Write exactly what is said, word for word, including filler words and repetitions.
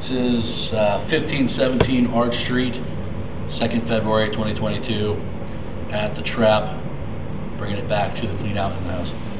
This is uh, fifteen seventeen Arch Street, second February twenty twenty-two, at the Trap, bringing it back to the clean out in the house.